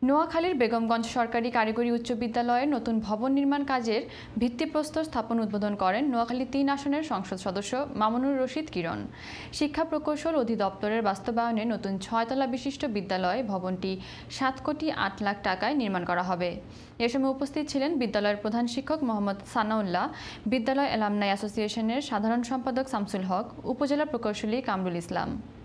নোয়াখালীর বেগমগঞ্জ সরকারি কারিগরি উচ্চ বিদ্যালয়ের নতুন ভবন নির্মাণ কাজের ভিত্তিপ্রস্তর স্থাপন উদ্বোধন করেন নোয়াখালী ৩ আসনের সংসদ সদস্য মামুনুর রশিদ কিরণ। শিক্ষা প্রকৌশল অধিদপ্তরের বাস্তবায়নে নতুন ৬ তলা বিশিষ্ট বিদ্যালয় ভবনটি ৭,৮,০০,০০০ টাকায় নির্মাণ করা হবে। এ সময় উপস্থিত ছিলেন বিদ্যালয়ের প্রধান শিক্ষক মোহাম্মদ সানাউল্লাহ, বিদ্যালয় অ্যালামনাই অ্যাসোসিয়েশনের সাধারণ সম্পাদক শামসুল হক, উপজেলা প্রকৌশলী কামরুল ইসলাম।